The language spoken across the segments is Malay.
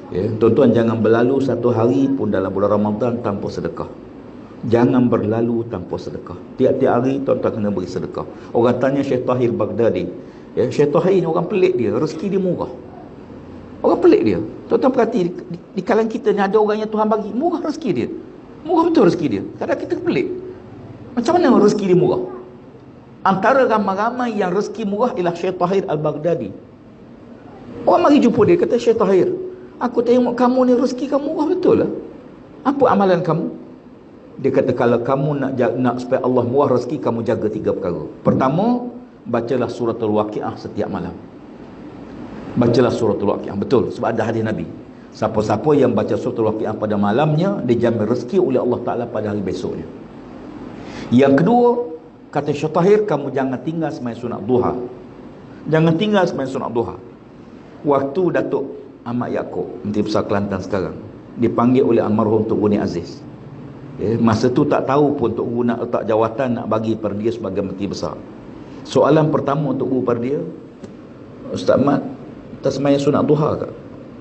Ya, tuan-tuan, jangan berlalu satu hari pun dalam bulan Ramadan tanpa sedekah. Jangan berlalu tanpa sedekah. Tiap-tiap hari tuan-tuan kena beri sedekah. Orang tanya Syekh Tahir Baghdadi, ya, Syekh Tahir ni orang pelik dia, rezeki dia murah. Orang pelik dia. Tuan-tuan perhati, di kalangan kita ni ada orang yang Tuhan bagi murah rezeki dia. Murah betul rezeki dia. Kadang kita pelik, macam mana rezeki dia murah? Antara ramai-ramai yang rezeki murah ialah Syekh Tahir Al-Baghdadi. Orang mari jumpa dia, kata, Syekh Tahir, aku tengok kamu ni rezeki kamu murah betul lah. Apa amalan kamu? Dia kata, kalau kamu nak supaya Allah murah rezeki, kamu jaga 3 perkara. Pertama, bacalah suratul Waqiah setiap malam. Bacalah suratul Waqiah. Betul, sebab ada hadis Nabi, siapa-siapa yang baca suratul Waqiah pada malamnya, dijamin rezeki oleh Allah Ta'ala pada hari besoknya. Yang kedua, kata Syekh Tahir, kamu jangan tinggal sembahyang sunat duha. Jangan tinggal sembahyang sunat duha. Waktu Datuk Ahmad Yaakob, Menteri Besar Kelantan sekarang, dipanggil oleh almarhum Tok Guni Aziz. Masa tu tak tahu pun Tok Guru nak letak jawatan, nak bagi pada dia sebagai Menteri Besar. Soalan pertama Tok Guru pada dia, Ustaz Ahmad, tak semayang sunat duha ke?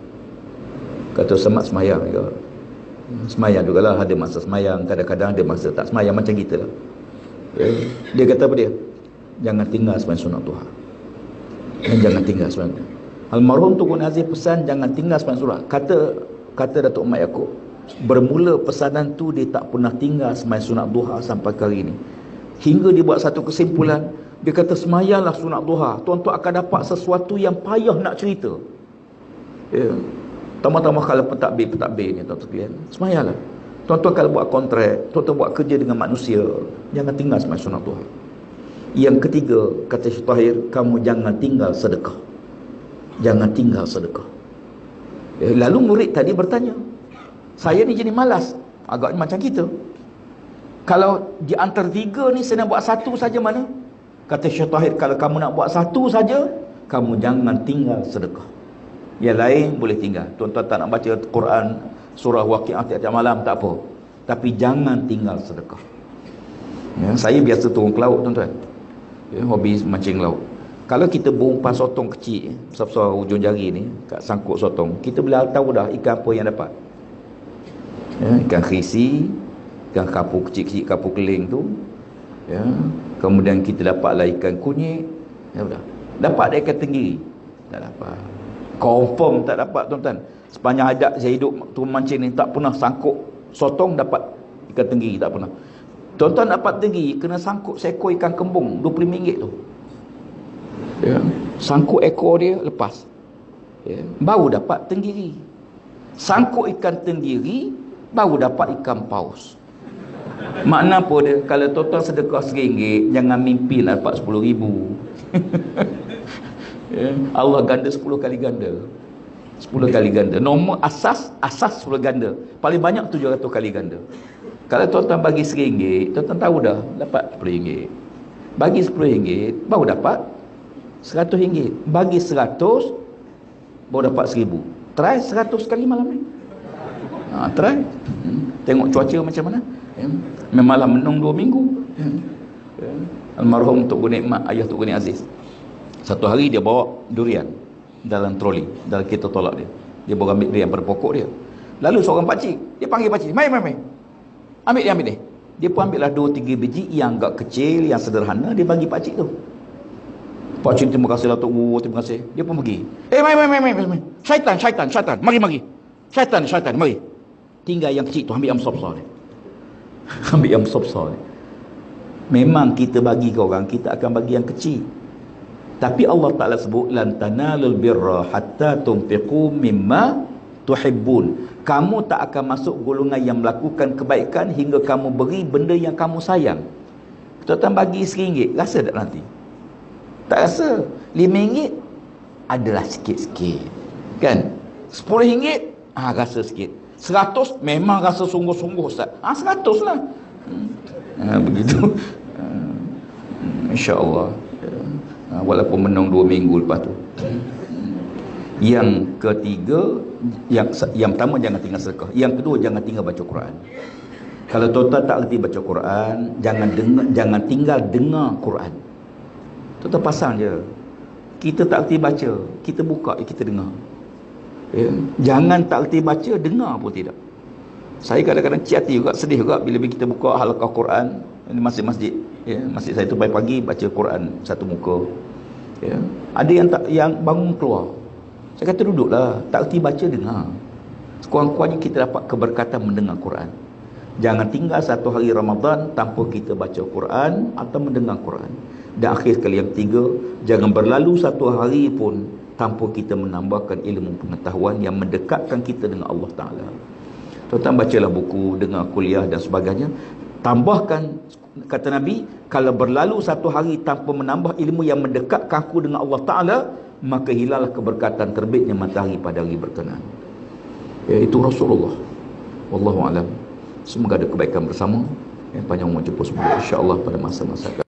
Kata Ustaz Ahmad, semayang ke? Semayang jugalah, ada masa semayang, kadang-kadang ada masa tak semayang, macam kita lah. Dia kata apa dia? Jangan tinggal semayang sunat duha. Jangan tinggal semayang. Almarhum Tok Guru Aziz pesan jangan tinggal semayang sunat. Kata Datuk Ahmad Yaakob, bermula pesanan tu dia tak pernah tinggal semayang sunat duha sampai hari ini. Hingga dia buat satu kesimpulan, dia kata, semayanglah sunat duha, tuan-tuan akan dapat sesuatu yang payah nak cerita. Ya. Tambah-tambah kalau pentadbir ni, tuan-tuan sekalian, semayanglah. Tuan-tuan kalau buat kontrak, tuan-tuan buat kerja dengan manusia, jangan tinggal semayang sunat duha. Yang ketiga, kata Syekh Tahir, kamu jangan tinggal sedekah. Jangan tinggal sedekah. Ya. Lalu murid tadi bertanya, saya ni jadi malas, agaknya macam kita. Kalau di antara 3 ni saya nak buat satu saja, mana? Kata Syekh Tahir, kalau kamu nak buat satu saja, kamu jangan tinggal sedekah. Yang lain boleh tinggal. Tuan-tuan tak nak baca Quran, surah Waqiah tiap-tiap malam, tak apa. Tapi jangan tinggal sedekah. Ya, saya biasa turun ke laut, tuan-tuan. Ya, hobi mancing laut. Kalau kita berumpan sotong kecil, besar-besar ujung jari ni, kat sangkut sotong, kita boleh tahu dah ikan apa yang dapat. Ya, ikan khisi, ikan kapur kecil-kecil, kapur keling tu, ya. Kemudian kita dapatlah ikan kunyit, ya, udah. Dapat dia ikan tenggiri? Tak dapat. Confirm tak dapat, tuan-tuan. Sepanjang hayat saya hidup turun mancing ni, tak pernah sangkut sotong dapat ikan tenggiri, tak pernah. Tuan-tuan dapat tenggiri, kena sangkut seekor ikan kembung RM25 tu, ya. Sangkut ekor dia, lepas, ya. Baru dapat tenggiri. Sangkut ikan tenggiri, baru dapat ikan paus. Makna apa dia? Kalau tuan-tuan sedekah RM1, jangan mimpi nak dapat RM10,000. Ya. Allah ganda 10 kali ganda. 10 kali ganda. Nombor asas 10 ganda. Paling banyak 700 kali ganda. Kalau tuan-tuan bagi RM1, tuan-tuan tahu dah dapat RM10. Bagi RM10, baru dapat RM100. Bagi 100, baru dapat RM1,000. Try 100 kali malam ni. Try. Tengok cuaca macam mana. Ya. Memanglah menung 2 minggu. Ya. Almarhum Tok Guru Nikmat, ayah Tok Guru Aziz, satu hari dia bawa durian dalam troli, dalam kereta tolak dia. Dia bawa ambil durian pada pokok dia. Lalu seorang pakcik, dia panggil pakcik, mai. Ambil dia. Dia pun ambillah 2-3 biji yang agak kecil, yang sederhana, dia bagi pakcik tu. Pakcik, terima kasih lah Tok Guru, terima kasih. Dia pun pergi. Mai. Syaitan. Mari. Syaitan, mari. Tinggal yang kecil tu, ambil yang besar-besar ni. Ambil yang besar-besar ni. Memang kita bagi ke orang, kita akan bagi yang kecil. Tapi Allah Ta'ala sebut, lan tanalul birra hatta tunfiqu mimma tuhibbun. Kamu tak akan masuk golongan yang melakukan kebaikan hingga kamu beri benda yang kamu sayang. Tuan-tuan bagi RM1, rasa tak nanti? Tak rasa. RM5 adalah sikit-sikit, kan? RM10, rasa sikit. 100 memang rasa sungguh-sungguh, Ustaz. 100 lah. Begitu. InsyaAllah. Walaupun menung 2 minggu lepas tu. Yang ketiga, yang pertama jangan tinggal sedekah. Yang kedua, jangan tinggal baca Quran. Kalau tuan-tuan tak erti baca Quran, jangan tinggal dengar Quran. Tuan-tuan pasang je. Kita tak erti baca, kita buka, kita dengar. Ya. Jangan tak reti baca, dengar pun tidak. Saya kadang-kadang hati juga, sedih juga bila kita buka halaqah Quran di masjid-masjid. Ya, masjid saya tu pagi-pagi baca Quran satu muka. Ya. Ada yang bangun keluar. Saya kata duduklah, tak reti baca, dengar. Sekurang-kurangnya kita dapat keberkatan mendengar Quran. Jangan tinggal satu hari Ramadan tanpa kita baca Quran atau mendengar Quran. Dan akhir sekali yang ketiga, jangan berlalu satu hari pun tanpa kita menambahkan ilmu pengetahuan yang mendekatkan kita dengan Allah Ta'ala. Tuan-tuan bacalah buku, dengar kuliah dan sebagainya. Tambahkan, kata Nabi, kalau berlalu satu hari tanpa menambah ilmu yang mendekatkan aku dengan Allah Ta'ala, maka hilanglah keberkatan terbitnya matahari pada hari berkenaan. Itu Rasulullah. Wallahu a'lam. Semoga ada kebaikan bersama. Panjang umur jumpa semua insya-Allah pada masa-masa